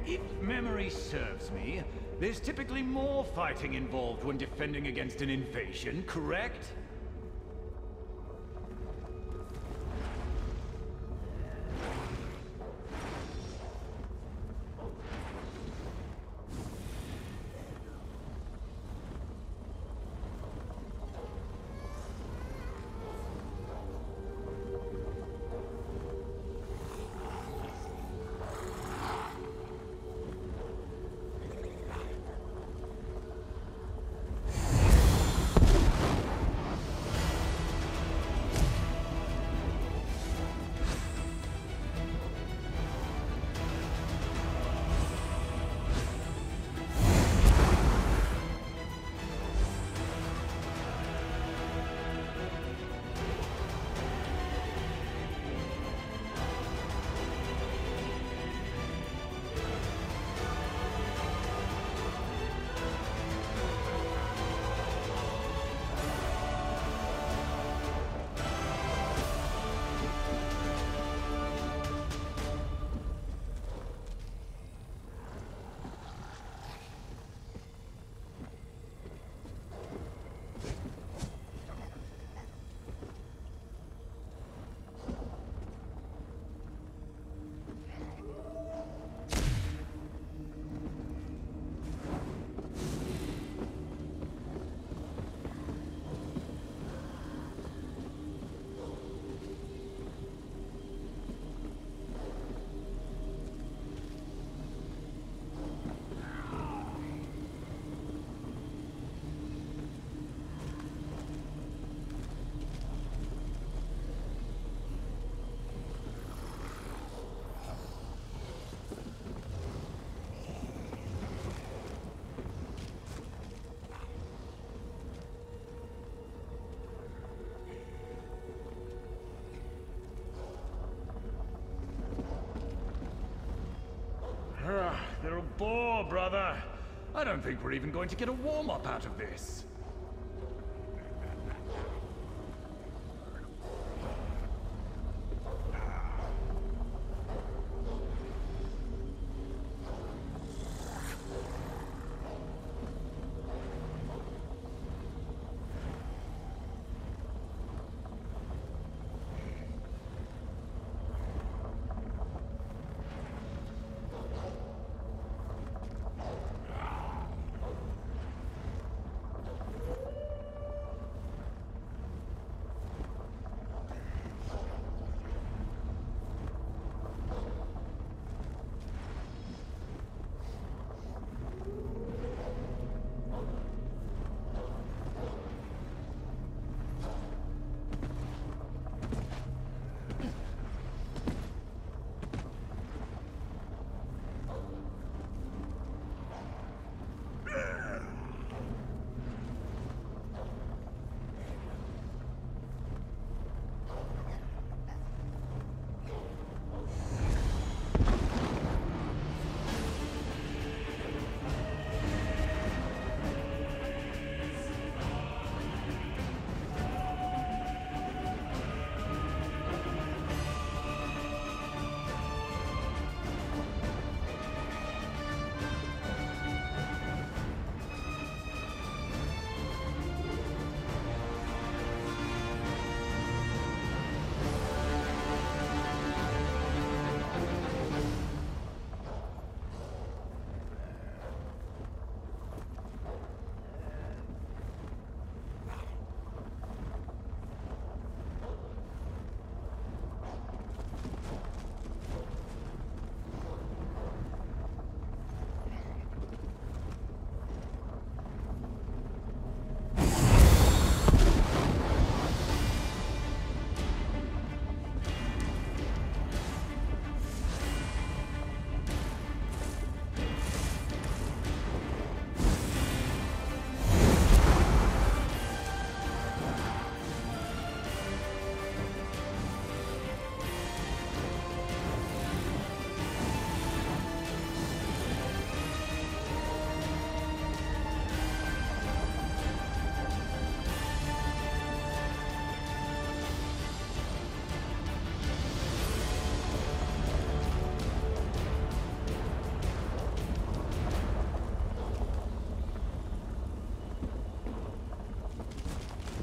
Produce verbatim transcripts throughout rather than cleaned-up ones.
If memory serves me, there's typically more fighting involved when defending against an invasion, correct? They're a bore, brother. I don't think we're even going to get a warm-up out of this.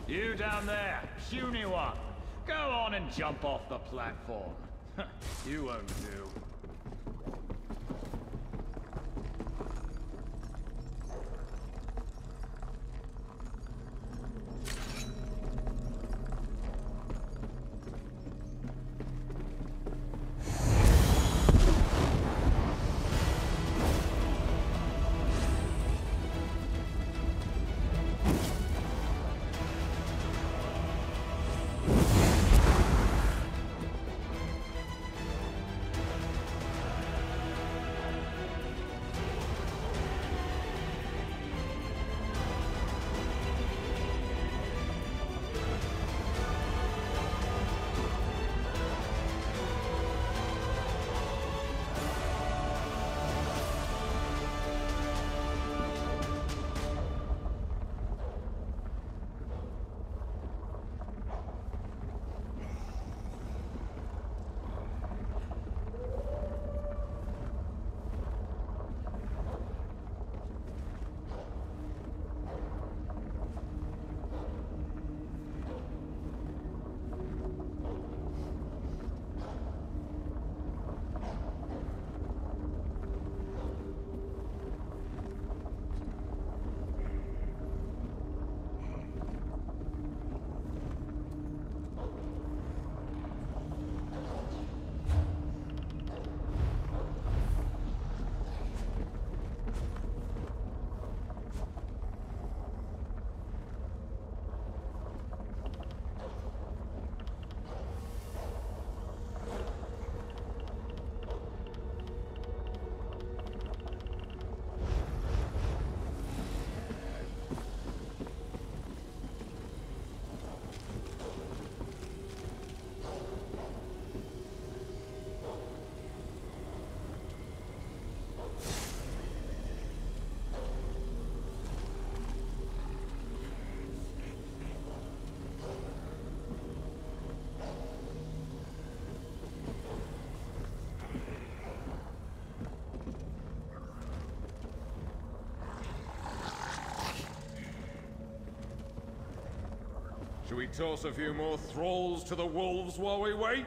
You down there, puny one. Go on and jump off the platform. You won't do. Should we toss a few more thralls to the wolves while we wait?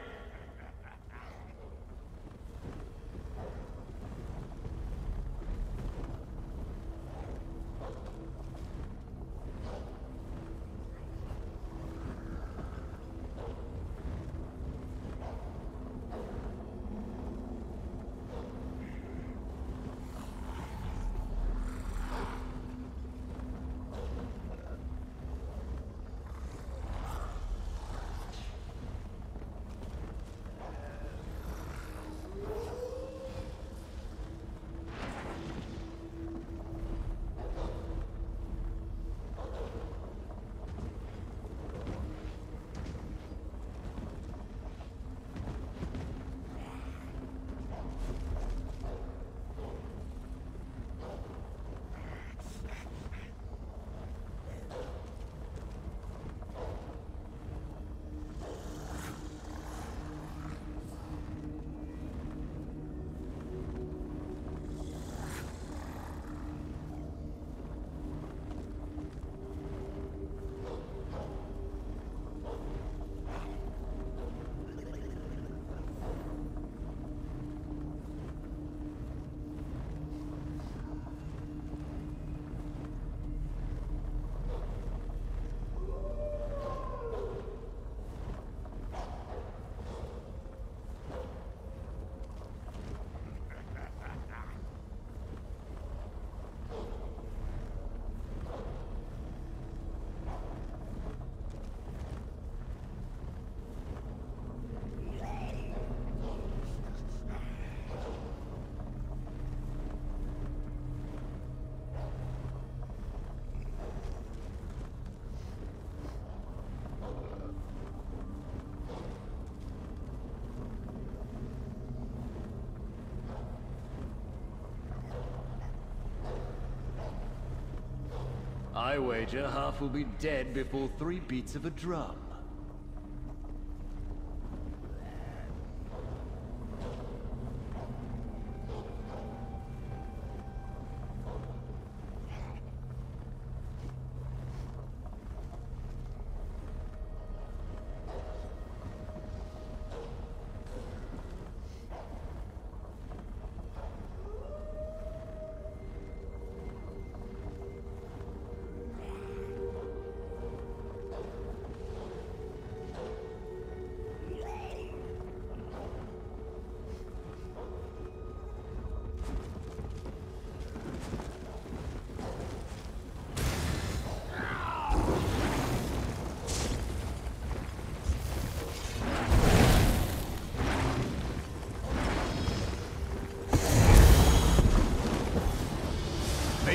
I wager half will be dead before three beats of a drum.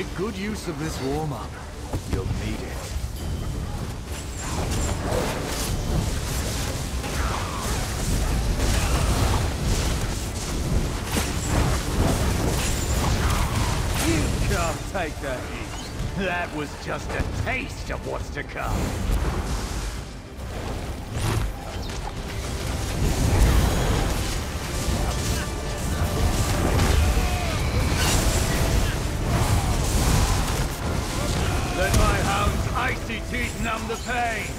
good use of this warm-up. You'll need it. You can't take the heat. That was just a taste of what's to come. Let my hound's icy teeth numb the pain.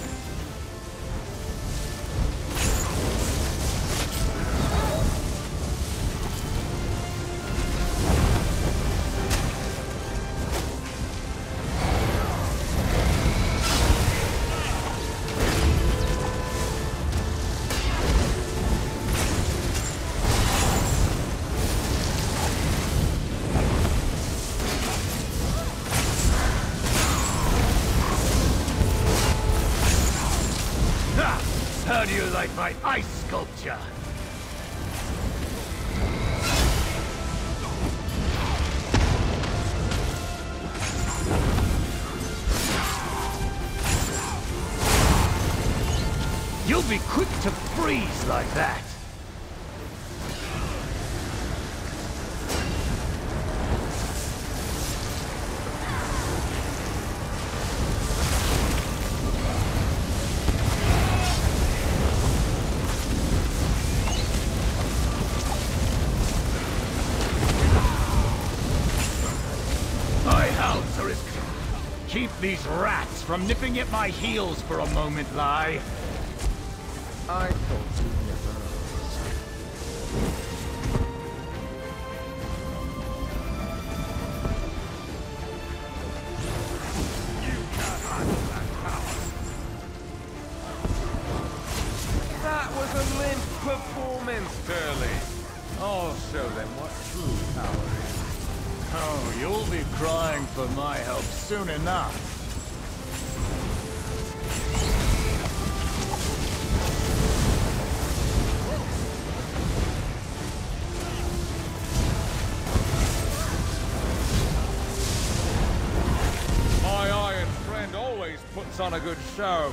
How do you like my ice sculpture? You'll be quick to freeze like that. Keep these rats from nipping at my heels for a moment, Lai. I thought you never You can't handle that power. That was a limp performance, Turley. I'll show them what true power is. Oh, you'll be crying for my help soon enough. My iron friend always puts on a good show.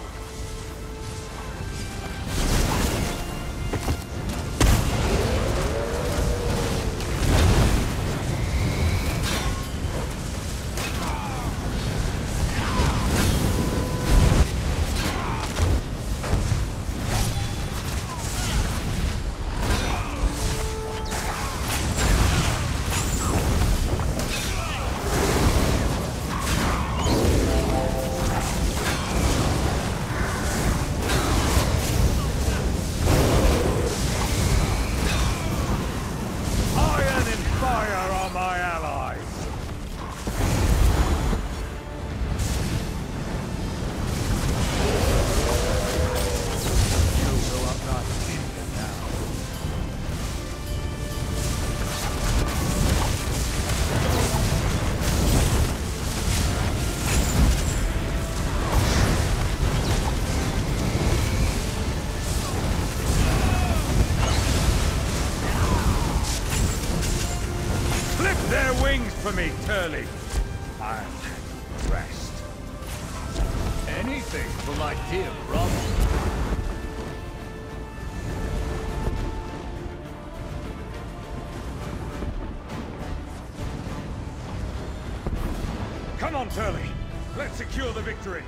For me, Turley. And rest. Anything for my dear brother. Come on, Turley. Let's secure the victory.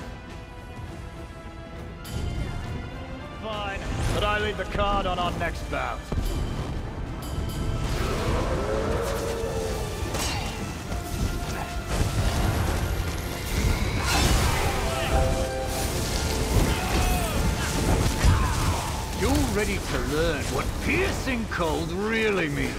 Fine, but I lead the card on our next bout. You're ready to learn what piercing cold really means.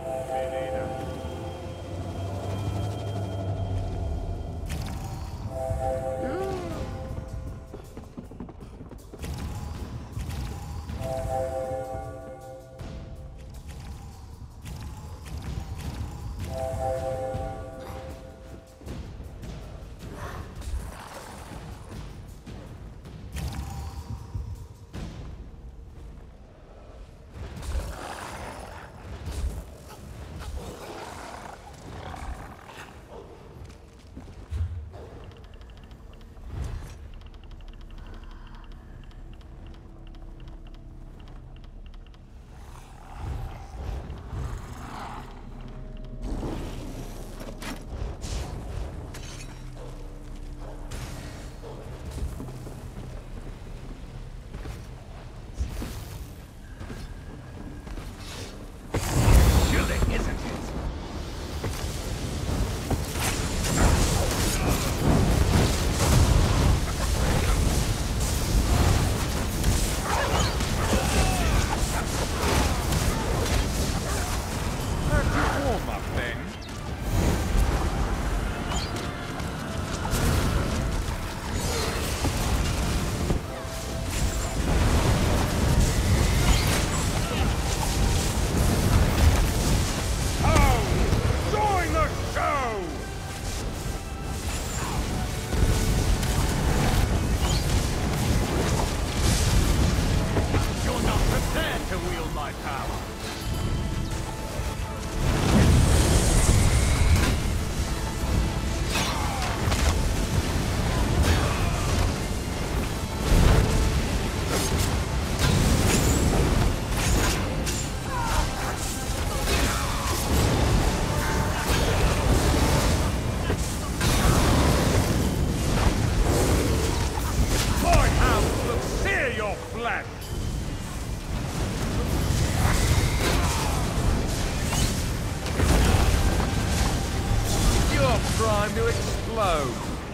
Time to explode.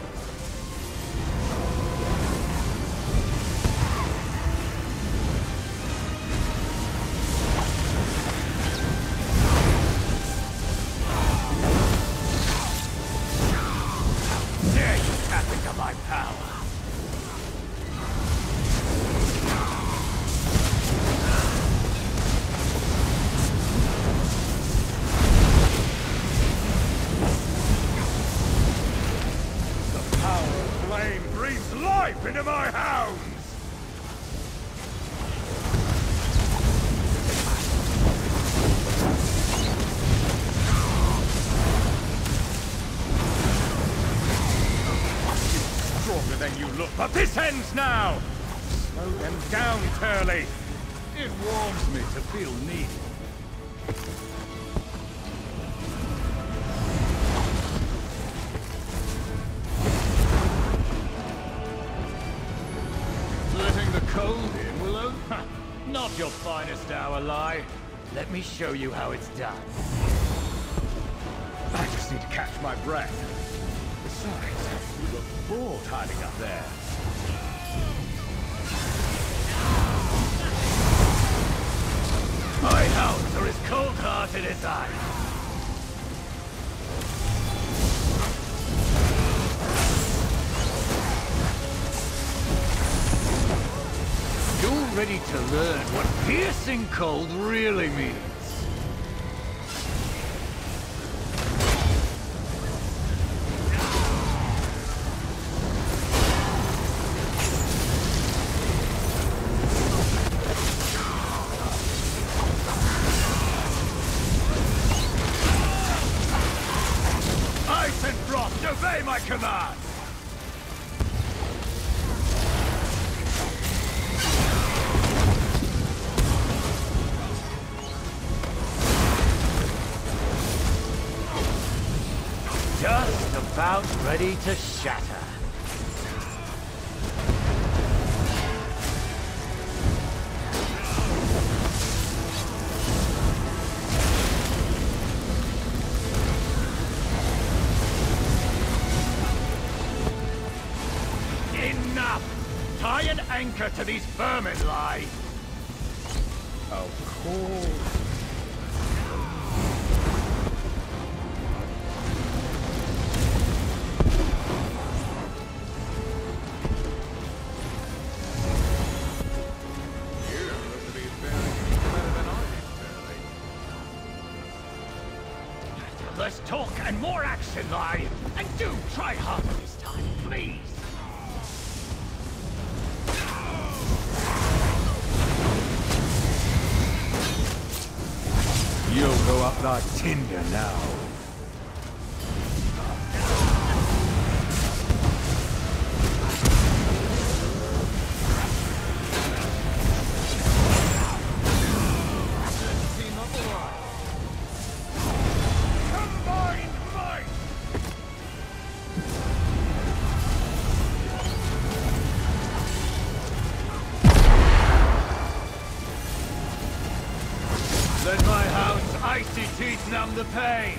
Dare you tap into my power? Life into my hounds! Stronger than you look, but this ends now! Slow them down, Turley! It warms me to feel needed. Cold in, Willow? Not your finest hour, Lie. Let me show you how it's done. I just need to catch my breath. Besides, you look bored hiding up there. My hounds are as cold-hearted as I. You're ready to learn what piercing cold really means. Ice and frost, obey my command! Just about ready to shatter. Enough! Tie an anchor to these vermin, Lie. Of course. Less talk and more action, lie. And do try harder this time, please. You'll go up like tinder now. Let my house icy teeth numb the pain.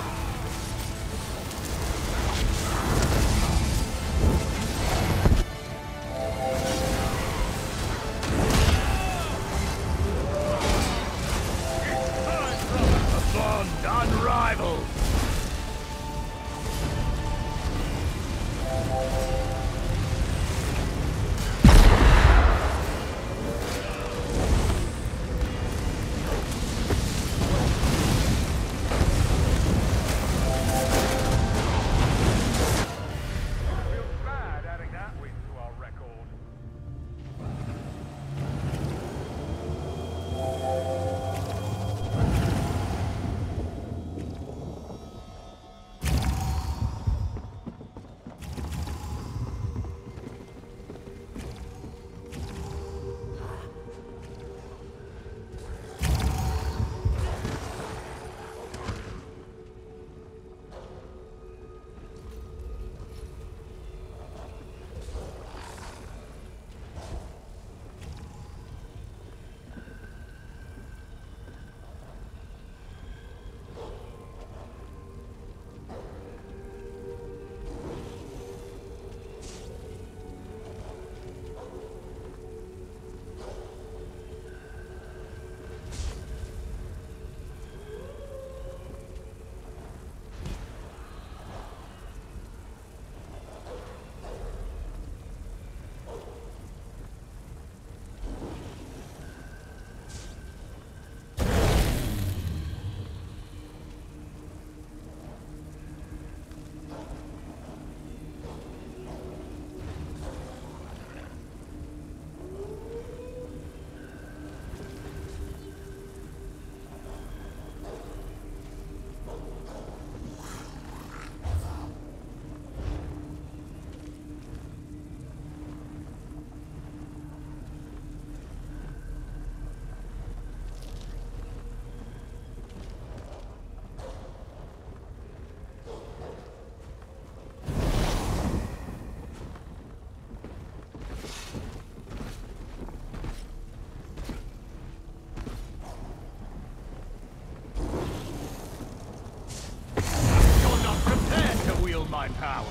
A bond unrivaled. My power.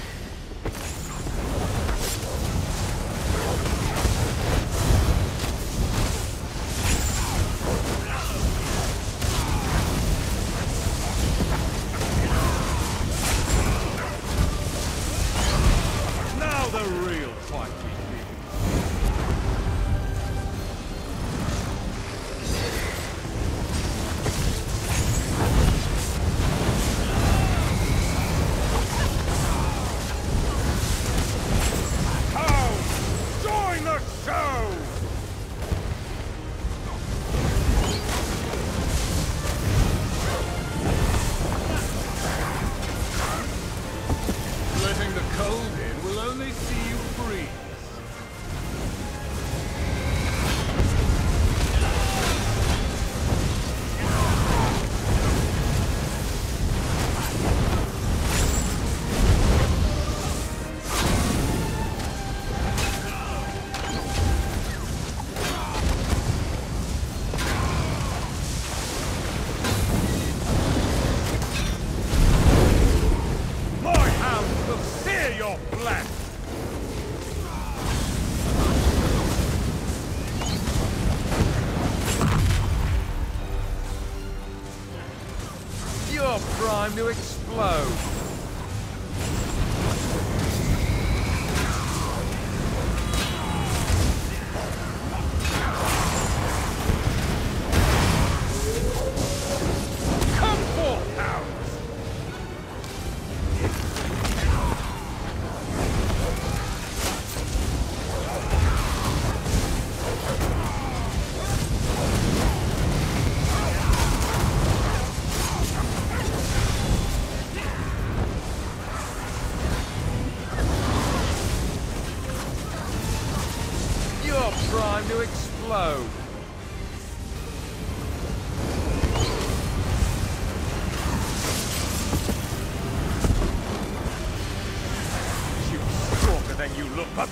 Now the real fight begins. Letting the cold in will only see you freeze. Your blood! You're primed to explode! Come forth, hounds!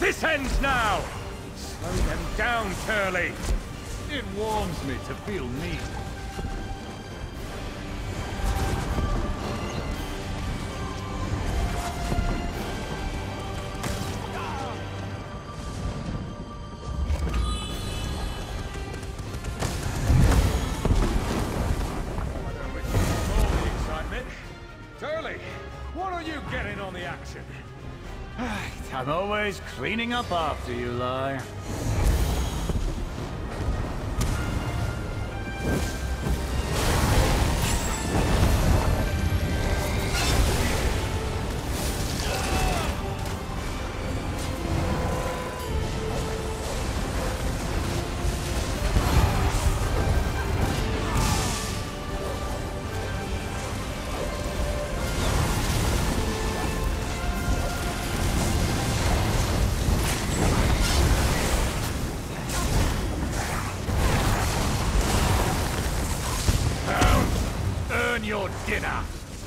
This ends now! Slow them down, Turley! It warms me to feel neat. Turley, what are you getting on the action? I'm always cleaning up after you, Lai. Your dinner.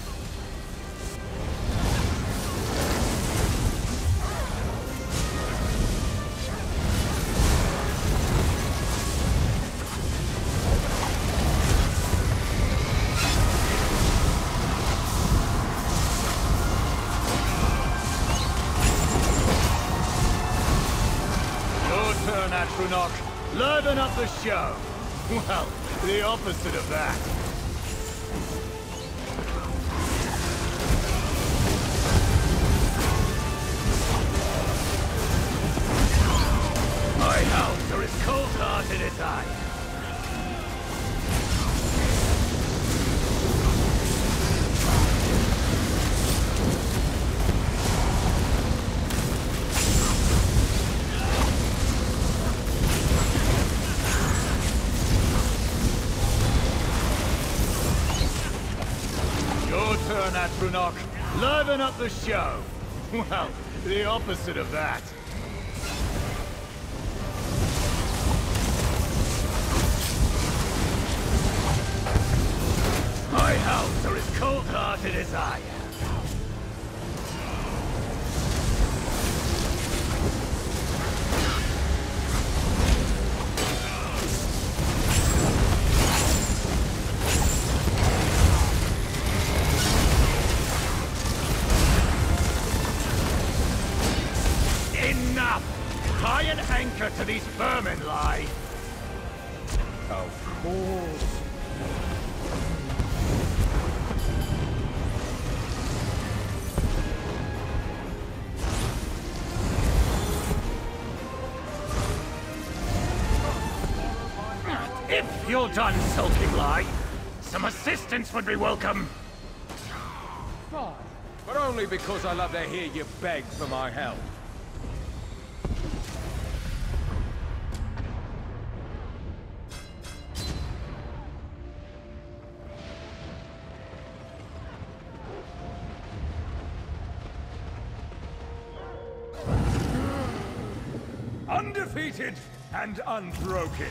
Your turn, Atronach. Liven up the show. Well, the opposite of that. My hounds are as cold-hearted as I am. Your turn, Atronach. Liven up the show. Well, the opposite of that. My hounds are as cold-hearted as I am. Enough! Tie an anchor to these vermin, Lai. Of course. If you're done sulking, Lai, some assistance would be welcome. Fine, but only because I love to hear you beg for my help. Undefeated and unbroken.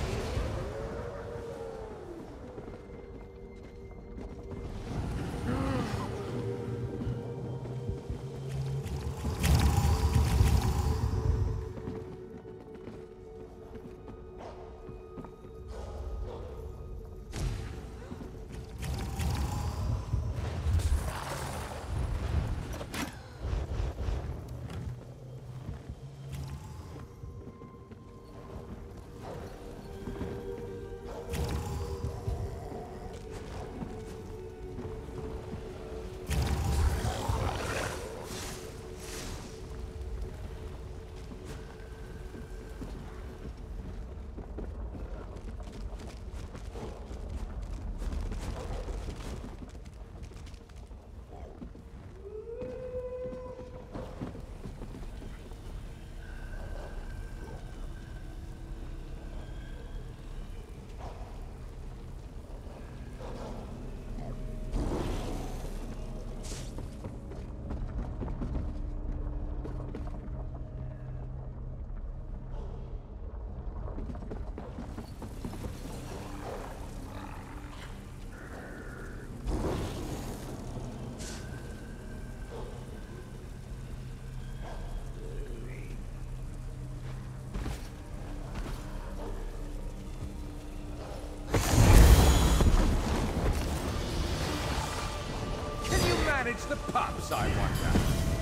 manage the pups, I wonder?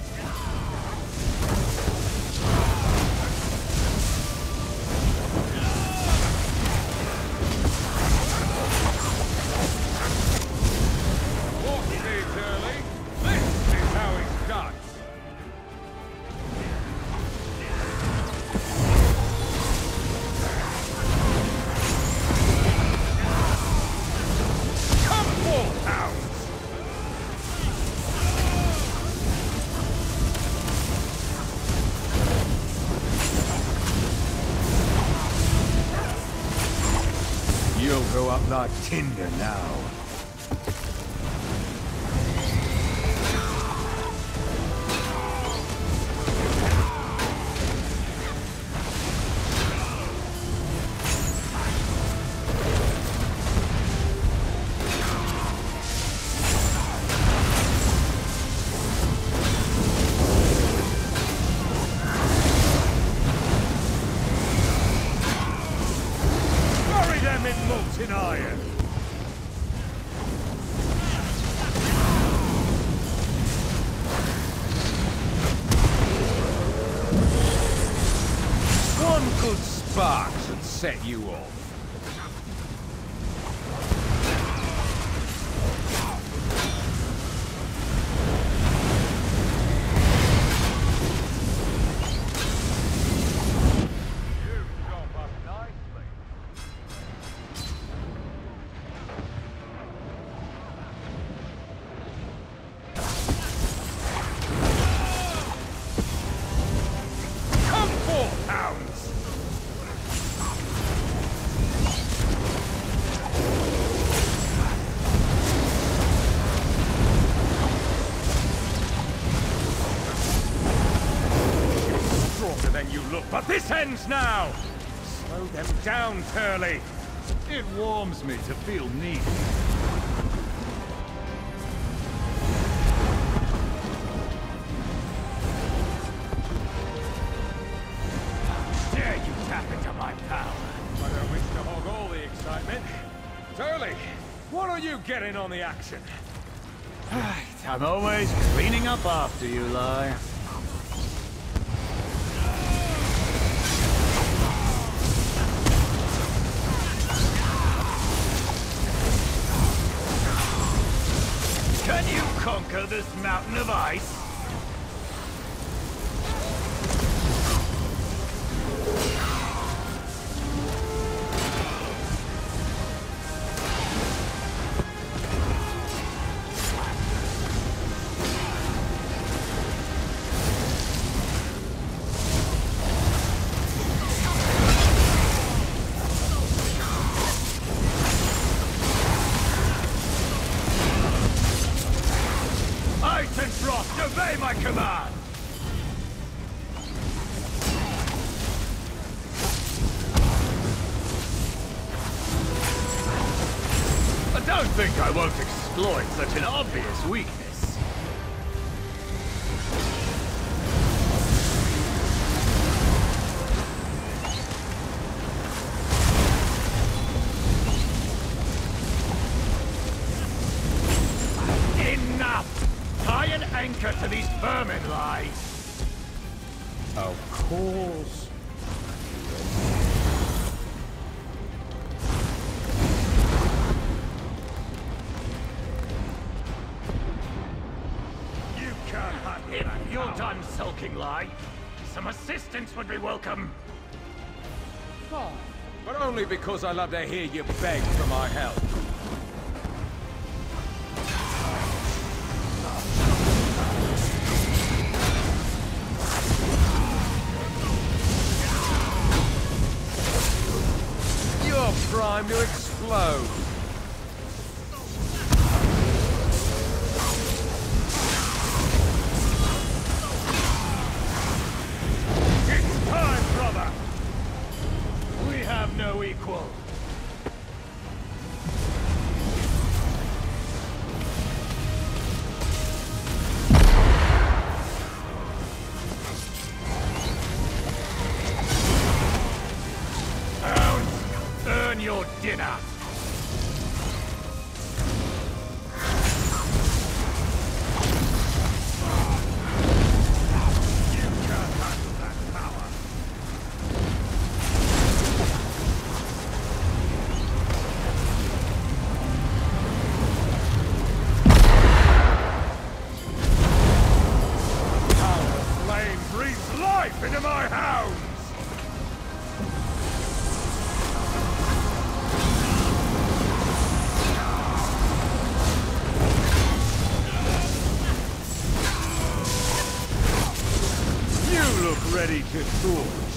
Walk me, Turley. This is how it's done. You'll go up like tinder now. Molten iron. One good spark should set you off. Than you look, but this ends now! Slow them down, Turley! It warms me to feel needed. Dare you tap into my power? I don't wish to hog all the excitement. Turley, what are you getting on the action? Right, I'm always cleaning up after you, Lai. Can you conquer this mountain of ice? Obey my command! I don't think I won't exploit such an obvious weakness. Enough! Tie an anchor to these vermin, Lai! Of course. You can't hunt him. You're done sulking, Lai. Some assistance would be welcome. Oh, but only because I love to hear you beg for my help. Prime to explode. It's time, brother! We have no equal. Your dinner. ready to torch.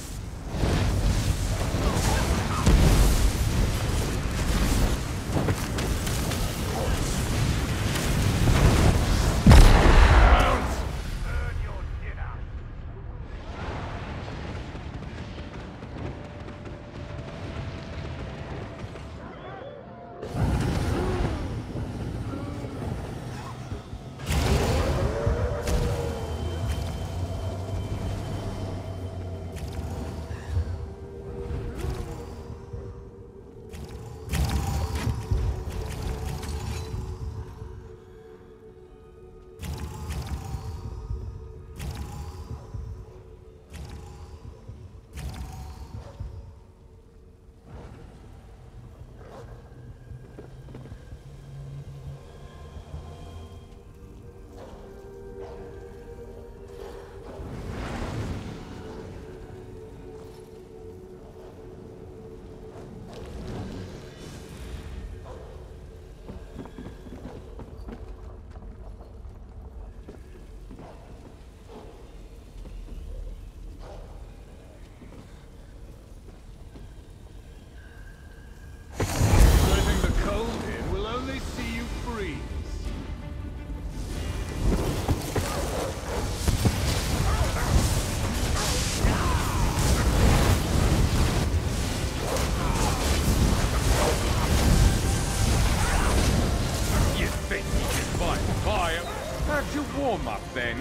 How'd you warm up then?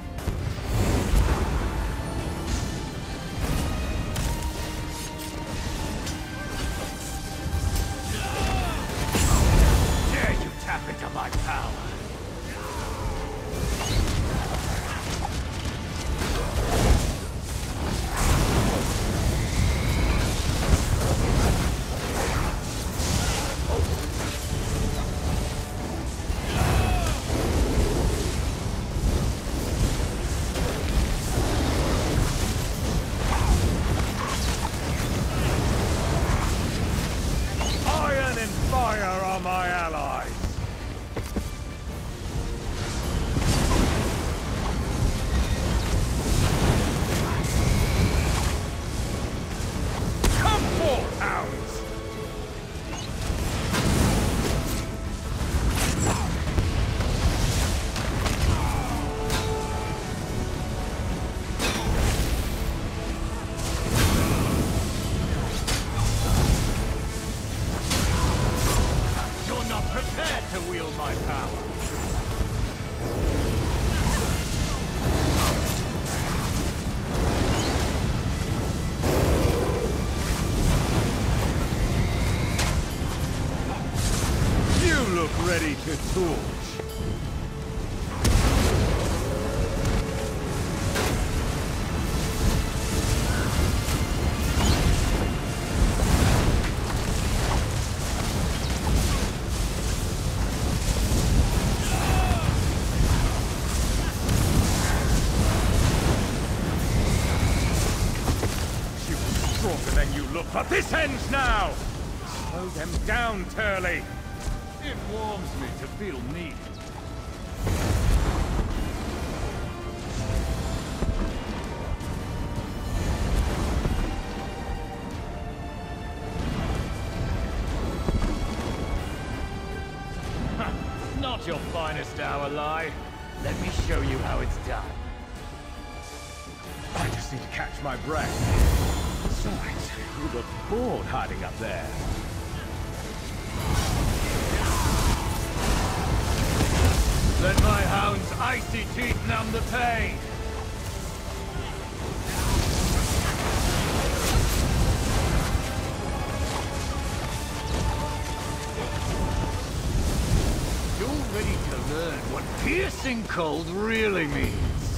Dare you tap into my power? My allies. Come forth, hounds! Prepared to wield my power. You look ready to torch. Than you look, but this ends now! Slow them down, Turley! It warms me to feel needed. Not your finest hour, Lai. Let me show you how it's done. I just need to catch my breath. Besides, you look bored hiding up there. Let my hound's icy teeth numb the pain. You're ready to learn what piercing cold really means.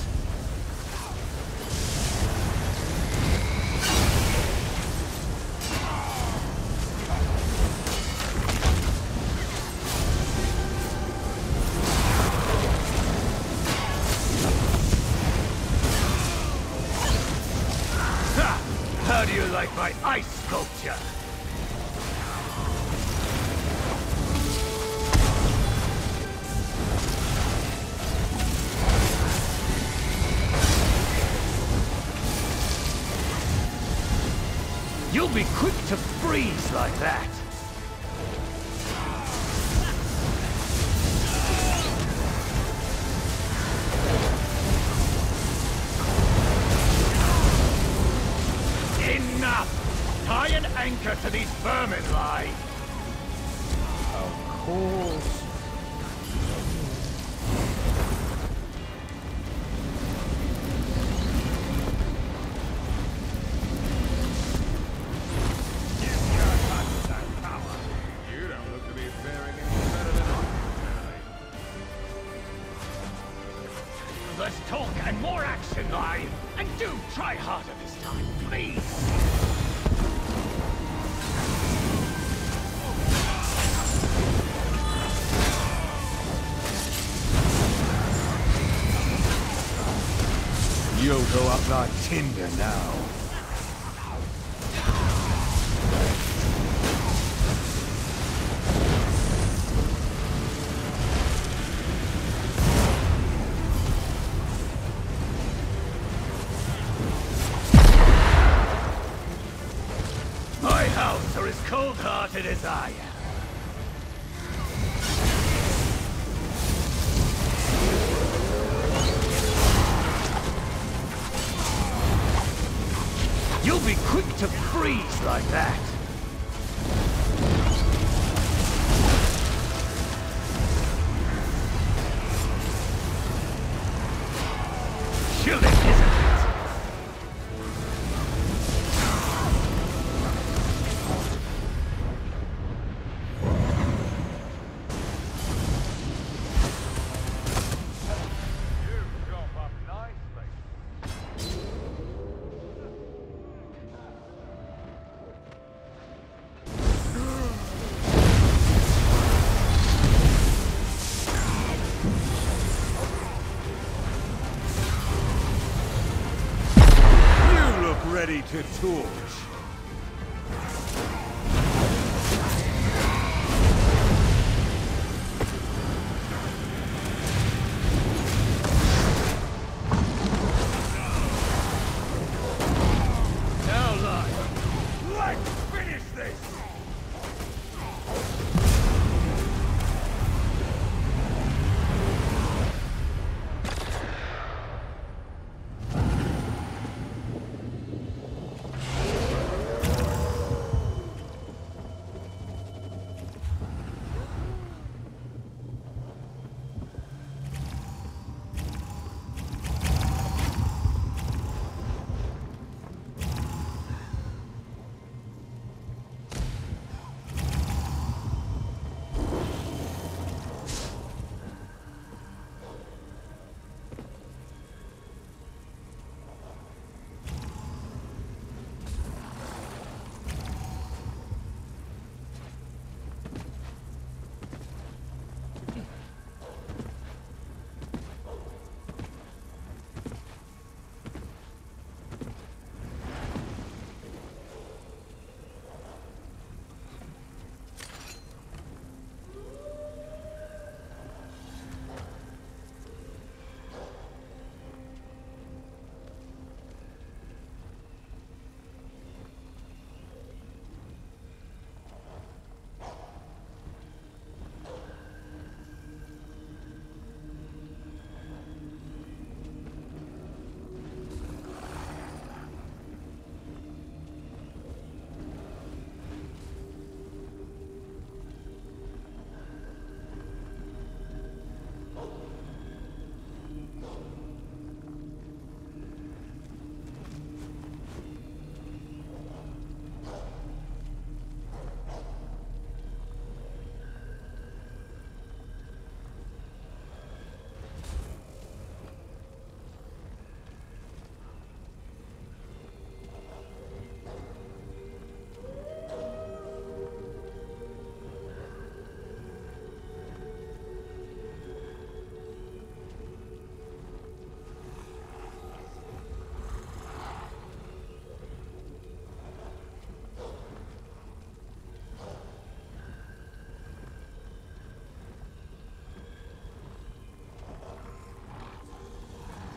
How do you like my ice sculpture? be quick to freeze like that. Enough! Tie an anchor to these vermin line. Of course. Less talk and more action, I. And do try harder this time, please. You'll go up like tinder now. Are as cold-hearted as I am. You'll be quick to freeze like that. Chilling, isn't it? Ready to torch. Now, Lion, let's finish this!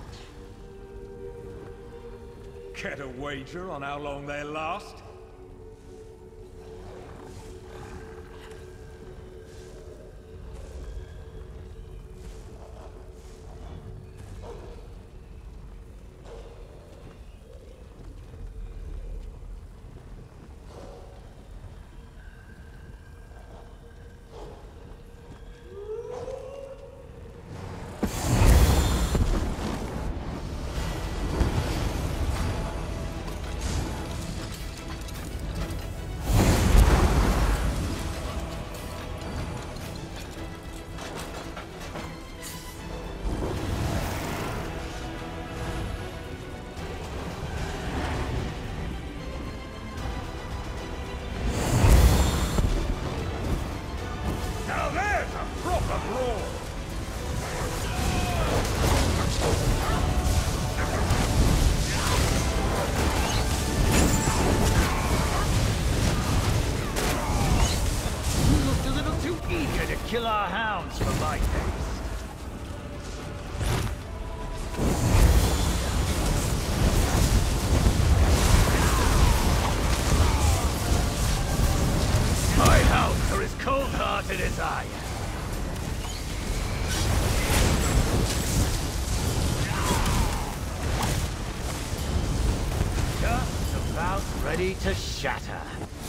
Get a wager on how long they last? a brawl. You looked a little too eager to kill our hounds for my taste. My hounds are as cold-hearted as I am. Just about ready to shatter.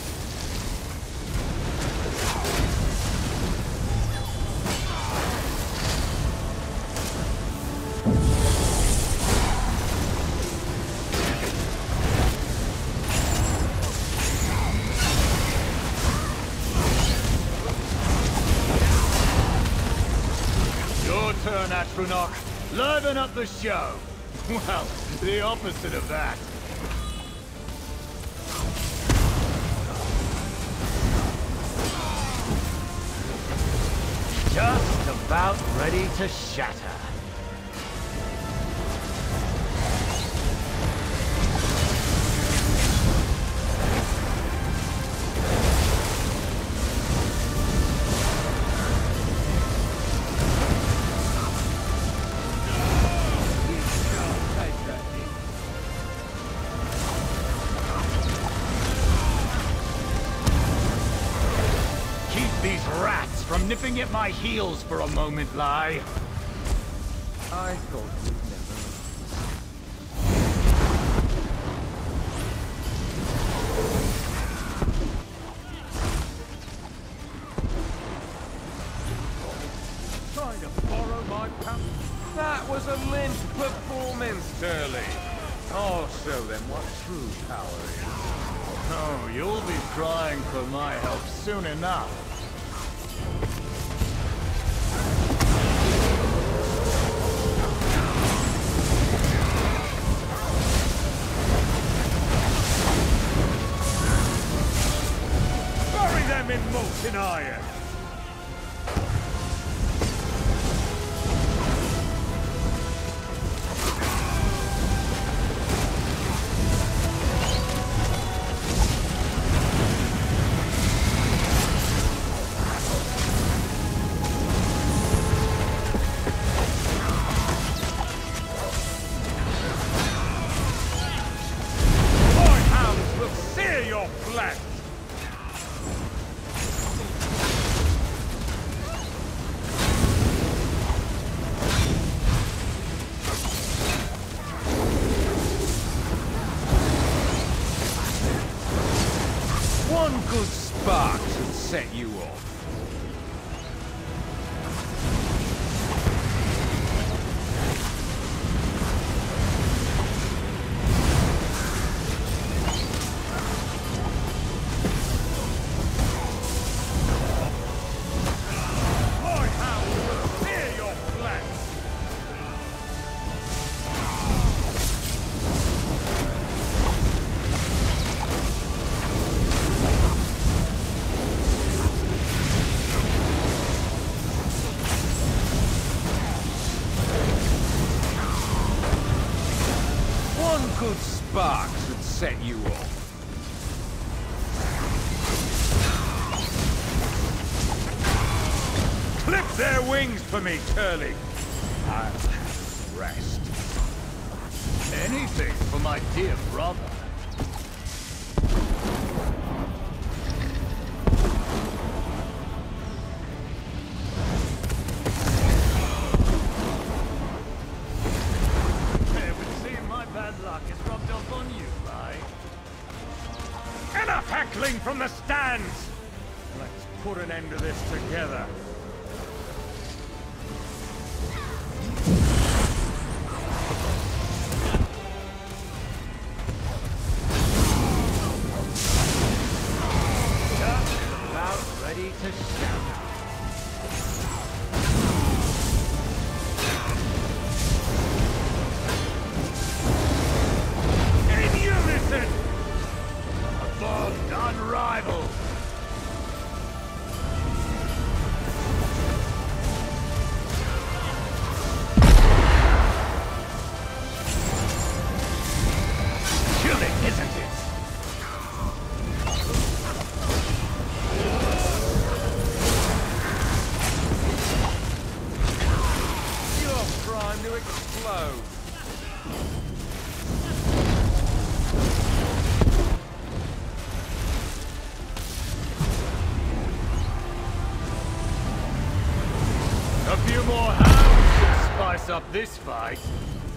Your turn, Atronach. Liven up the show. Well, the opposite of that. Just about ready to shatter. These rats from nipping at my heels for a moment, Lai. I thought you'd never. Trying to borrow my pump? That was a lynch performance, Turley. I'll show them what true power is. Oh, you'll be crying for my help soon enough. Bury them in molten iron! Your flesh! One good spark should set you off. Good spark should set you off. Clip their wings for me, Turley. I'll have rest. Anything for my dear brother. Luck is rubbed off on you, Lai. Enough heckling from the stands! Let's put an end to this together. Just about ready to shatter. Unrivaled. blow. A few more hounds should spice up this fight.